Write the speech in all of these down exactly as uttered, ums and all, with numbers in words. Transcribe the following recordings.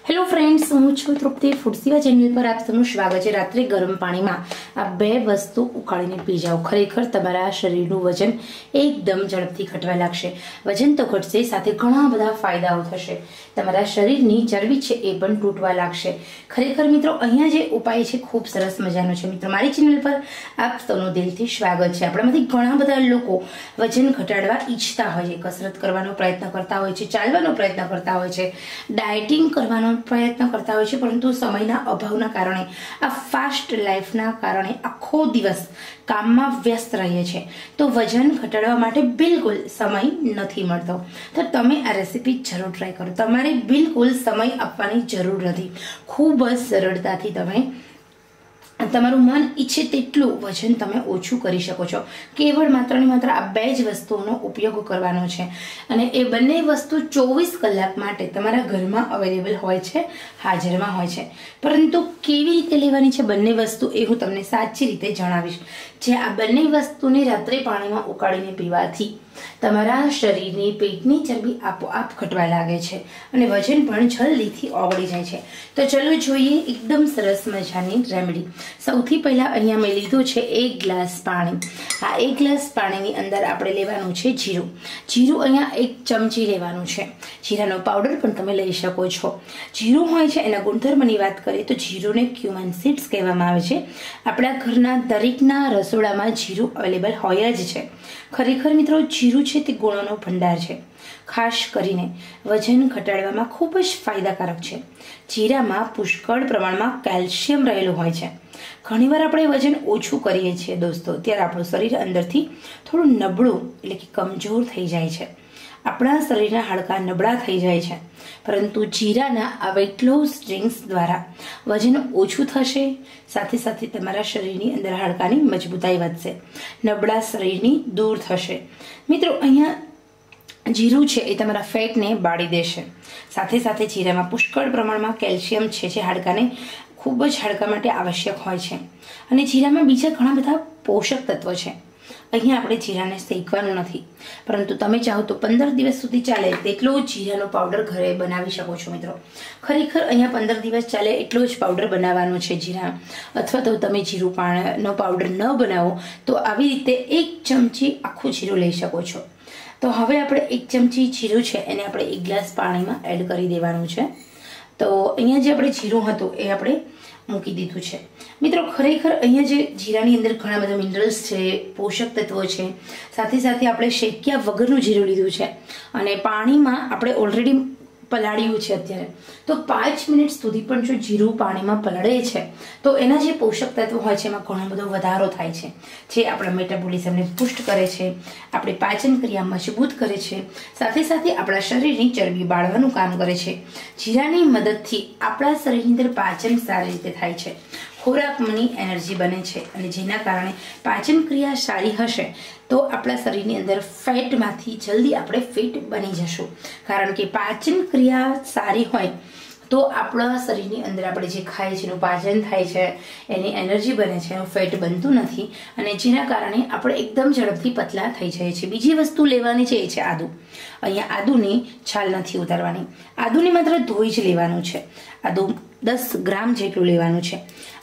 Hello friends, હું છું તૃપ્તિ. Food સેવા ચેનલ પર આપ સૌનું સ્વાગત છે. રાત્રે ગરમ પાણીમાં આ બે વસ્તુ ઉકાળીને પી જાઓ. ખરેખર તમારા શરીરનું વજન એકદમ ઝડપથી ઘટવા લાગશે. વજન તો ઘટશે, સાથે ઘણા બધા ફાયદાઓ થશે. તમારા શરીરની ચરબી છે એ પણ તૂટવા લાગશે. ખરેખર મિત્રો, અહીંયા જે ઉપાય છે ખૂબ સરસ મજાનો છે. મિત્રો, મારી ચેનલ પર આપ સૌનું દિલથી સ્વાગત છે. આપણામાંથી ઘણા બધા લોકો વજન ઘટાડવા ઈચ્છતા હોય છે, કસરત કરવાનો પ્રયત્ન કરતા હોય છે, ચાલવાનો પ્રયત્ન કરતા હોય છે, ડાયટિંગ કરવાનો પ્રયત્ન કરતા હોય છે, પરંતુ સમયના અભાવના કારણે, આ ફાસ્ટ લાઈફના કારણે આખો દિવસ કામમાં વ્યસ્ત રહીએ છીએ, તો વજન ઘટાડવા માટે બિલકુલ સમય નથી મળતો. તો તમે આ રેસીપી જરૂર ટ્રાય કરો. તમારે બિલકુલ સમય આપવાની જરૂર નથી. ખૂબ જ સરળતાથી તમે તમારું મન ઈચ્છે તેટલું વજન તમે ઓછું કરી શકો છો. કેવળ માત્ર ને માત્ર આ બે જ વસ્તુઓનો ઉપયોગ કરવાનો છે, અને એ બંને વસ્તુ ચોવીસ કલાક માટે તમારા ઘરમાં અવેલેબલ હોય છે, હાજરમાં હોય છે. પરંતુ કેવી રીતે લેવાની છે બંને વસ્તુ, એ હું તમને સાચી રીતે જણાવીશ. જે આ બંને વસ્તુને રાત્રે પાણીમાં ઉકાળીને પીવાથી તમારા શરીરની પેટની ચરબી આપોઆપ ઘટવા લાગે છે અને વજન પણ જલ્દીથી ઓગળી જાય છે. તો ચલો જોઈએ એકદમ સરસ મજાની રેમેડી. સૌથી પહેલા અહીંયા મેં લીધું છે એક ગ્લાસ પાણી. આ એક ગ્લાસ પાણીની અંદર આપણે લેવાનું છે જીરું. જીરું અહીંયા એક ચમચી લેવાનું છે. જીરાનો પાવડર પણ તમે લઈ શકો છો. જીરું હોય છે એના ગુણધર્મની વાત કરીએ તો જીરુંને ક્યુમન સીડ્સ કહેવામાં આવે છે. આપણા ઘરના દરેકના રસોડામાં જીરું અવેલેબલ હોય જ છે. ખરેખર મિત્રો, જીરું છે તે ગુણોનો ભંડાર છે. ખાસ કરીને વજન ઘટાડવામાં ખૂબ જ ફાયદાકારક છે. જીરામાં પુષ્કળ પ્રમાણમાં કેલ્શિયમ રહેલું હોય છે. ઘણીવાર આપણે વજન ઓછું કરીએ છીએ દોસ્તો, ત્યારે આપણું શરીર અંદરથી થોડું નબળું એટલે કે કમજોર થઈ જાય છે. આપણા શરીરના હાડકાં નબળા થઈ જાય છે. પરંતુ જીરાના આ વેઇટ લોસ ડ્રિંક્સ દ્વારા વજન ઓછું થશે, સાથે સાથે તમારા શરીરની અંદર હાડકાની મજબૂતાઈ વધશે, નબળા શરીરની દૂર થશે. મિત્રો, અહીંયા જીરું છે એ તમારા ફેટને બાળી દેશે. સાથે સાથે જીરામાં પુષ્કળ પ્રમાણમાં કેલ્શિયમ છે, જે હાડકાને ખૂબ જ હાડકા માટે આવશ્યક હોય છે. અને જીરામાં બીજા ઘણા બધા પોષક તત્વો છે. અહીંયા આપણે જીરાને શેકવાનું નથી, પરંતુ તમે ચાહો તો પંદર દિવસ સુધી ચાલે તેટલો જીરાનો પાવડર ઘરે બનાવી શકો છો. મિત્રો, ખરેખર અહીંયા પંદર દિવસ ચાલે એટલો જ પાવડર બનાવવાનો છે જીરા. અથવા તો તમે જીરું પાણીનો પાવડર ન બનાવો તો આવી રીતે એક ચમચી આખું જીરું લઈ શકો છો. તો હવે આપણે એક ચમચી જીરું છે એને આપણે એક ગ્લાસ પાણીમાં એડ કરી દેવાનું છે. તો અહીંયા જે આપણે જીરું હતું એ આપણે મૂકી દીધું છે. મિત્રો, ખરેખર અહીંયા જે જીરાની અંદર ઘણા બધા મિનરલ્સ છે, પોષક તત્વો છે. સાથે સાથે આપણે શેક્યા વગરનું જીરું લીધું છે અને પાણીમાં આપણે ઓલરેડી પલાળ્યું છે અત્યારે. તો પાંચ મિનિટ સુધી પણ જો જીરું પાણીમાં પલળે છે તો એના જે પોષક તત્વો હોય છે એમાં ઘણો બધો વધારો થાય છે, જે આપણા મેટાબોલિઝમને પુષ્ટ કરે છે, આપણી પાચન ક્રિયા મજબૂત કરે છે, સાથે સાથે આપણા શરીરની ચરબી બાળવાનું કામ કરે છે. જીરાની મદદથી આપણા શરીરની અંદર પાચન સારી રીતે થાય છે, ખોરાકમાંની એનર્જી બને છે, અને જેના કારણે પાચન ક્રિયા સારી હશે તો આપણા શરીરની અંદર ફેટમાંથી જલ્દી આપણે ફિટ બની જશું. કારણ કે પાચન ક્રિયા સારી હોય તો આપણા શરીરની અંદર આપણે જે ખાઈએ છીએ એનું પાચન થાય છે, એની એનર્જી બને છે, એનું ફેટ બનતું નથી, અને જેના કારણે આપણે એકદમ ઝડપથી પતલા થઈ જઈએ છીએ. બીજી વસ્તુ લેવાની છે એ છે આદુ. અહીંયા આદુની છાલ નથી ઉતારવાની. આદુને માત્ર ધોઈ જ લેવાનું છે. આદુ દસ ગ્રામ જેટલું લેવાનું છે.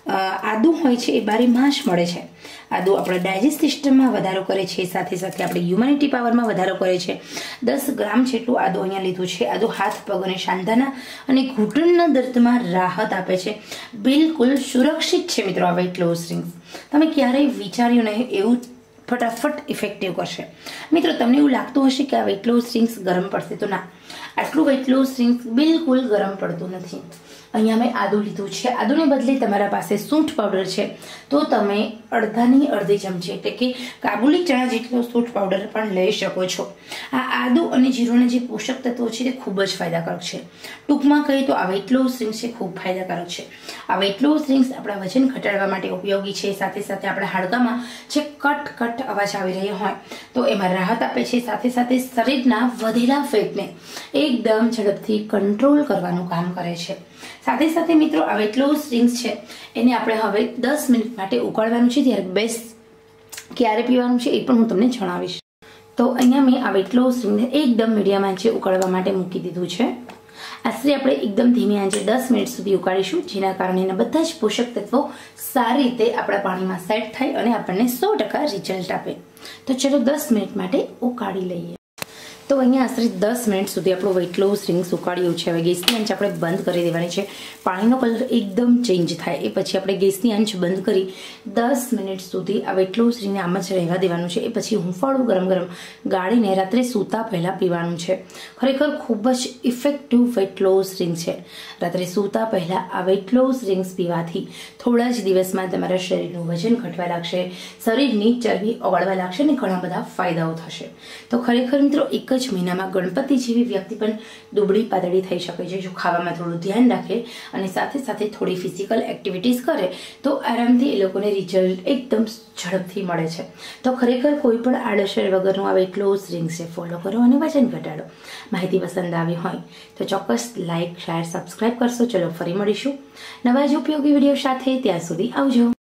આદુ હોય છે એ બારે માસ મળે છે. આદુ આપણા ડાયજેસ્ટ સિસ્ટમમાં વધારો કરે છે, સાથે સાથે આપણી હ્યુમનિટી પાવરમાં વધારો કરે છે. દસ ગ્રામ જેટલું આદુ અહીંયા લીધું છે. આદુ હાથ, પગ અને સાંધાના અને ઘૂંટણના દર્દમાં રાહત આપે છે. બિલકુલ સુરક્ષિત છે મિત્રો આ વેઇટ લોસ ડ્રિંક્સ. તમે ક્યારેય વિચાર્યું નહીં એવું ફટાફટ ઇફેક્ટિવ કરશે. મિત્રો, તમને એવું લાગતું હશે કે આ વેઇટ લોસ ડ્રિંક્સ ગરમ પડશે, તો ના, આટલું વેઇટ લોસ ડ્રિંક્સ બિલકુલ ગરમ પડતું નથી. અહીંયા મેં આદુ લીધું છે. આદુને બદલે તમારા પાસે સૂંઠ પાવડર છે તો તમે અડધાની અડધી ચમચી એટલે કે કાબુલી ચણા જેટલો સૂંઠ પાવડર પણ લઈ શકો છો. આ આદુ અને જીરુંના જે પોષક તત્વો છે તે ખૂબ જ ફાયદાકારક છે. ટૂંકમાં કહીએ તો આ વેઇટ લોસ ડ્રિંક્સ છે ખૂબ ફાયદાકારક છે. આ વેઇટ લોસ ડ્રિંક્સ આપણા વજન ઘટાડવા માટે ઉપયોગી છે. સાથે સાથે આપણા હાડકામાં જે કટ કટ અવાજ આવી રહ્યો હોય તો એમાં રાહત આપે છે. સાથે સાથે શરીરના વધેલા ફેટને એકદમ ઝડપથી કંટ્રોલ કરવાનું કામ કરે છે. સાથે સાથે મિત્રો, આ વેઇટ લોસ ડ્રિંક્સ છે એને આપણે હવે દસ મિનિટ માટે ઉકાળવાનું છે. ત્યારે બેસ્ટ ક્યારે પીવાનું છે એ પણ હું તમને જણાવીશ. તો અહીંયા મેં આ વેઇટ લોસ ડ્રિંક્સ એકદમ મીડિયમ આંચે ઉકાળવા માટે મૂકી દીધું છે. આશરે આપણે એકદમ ધીમી આંચે દસ મિનિટ સુધી ઉકાળીશું, જેના કારણે એના બધા જ પોષક તત્વો સારી રીતે આપણા પાણીમાં સેટ થાય અને આપણને સો ટકા રિઝલ્ટ આપે. તો ચલો દસ મિનિટ માટે ઉકાળી લઈએ. તો અહીંયા આશરે દસ મિનિટ સુધી આપણું વેટ લોસ રિંગ્સ ઉકાળ્યું છે. હવે ગેસની આંચ આપણે બંધ કરી દેવાની છે. પાણીનો કલર એકદમ ચેન્જ થાય એ પછી આપણે ગેસની આંચ બંધ કરી દસ મિનિટ સુધી આ વેટ લોસ રિંગને આમ જ રહેવા દેવાનું છે. એ પછી હુંફાળું ગરમ ગરમ ગાળીને રાત્રે સૂતા પહેલાં પીવાનું છે. ખરેખર ખૂબ જ ઇફેક્ટિવ વેટ લોસ રિંગ છે. રાત્રે સૂતા પહેલાં આ વેટ લોસ રિંગ્સ પીવાથી થોડા જ દિવસમાં તમારા શરીરનું વજન ઘટવા લાગશે, શરીરની ચરબી ઓગળવા લાગશે અને ઘણા બધા ફાયદાઓ થશે. તો ખરેખર મિત્રો એક જ મહિનામાં ગણપતિ જેવી વ્યક્તિ પણ દુબળી પાતળી થઈ શકે છે જો ખાવામાં થોડું ધ્યાન રાખે અને સાથે સાથે થોડી ફિઝિકલ એક્ટિવિટીઝ કરે તો આરામથી એ લોકોને રિઝલ્ટ એકદમ ઝડપથી મળે છે. તો ખરેખર કોઈ પણ આડઅસર વગરનું આ વેટ લોસ રિંગ છે, ફોલો કરો અને વજન ઘટાડો. માહિતી પસંદ આવી હોય તો ચોક્કસ લાઇક, શેર, સબસ્ક્રાઇબ કરશો. ચલો ફરી મળીશું નવા જ ઉપયોગી વિડીયો સાથે. ત્યાં સુધી આવજો.